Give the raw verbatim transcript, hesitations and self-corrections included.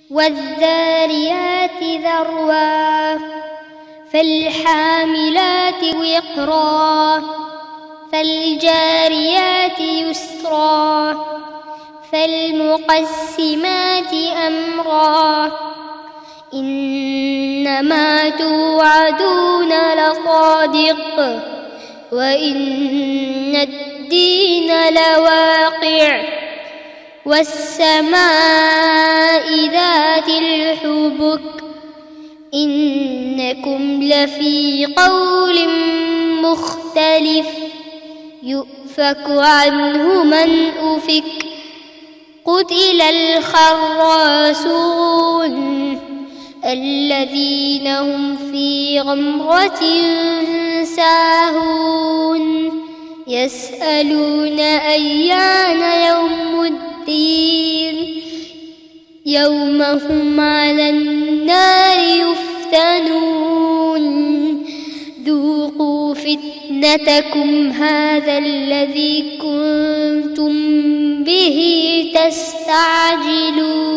والذاريات ذروا فالحاملات وقرا فالجاريات يسرا فالمقسمات أمرا إنما توعدون لصادق وإن الدين لواقع والسماء ذات الحبك إنكم لفي قول مختلف يؤفك عنه من أفك قتل الخراصون الذين هم في غمرة ساهون يسألون أيان يوم الدين يوم هم على النار يفتنون ذوقوا فتنتكم هذا الذي كنتم به تستعجلون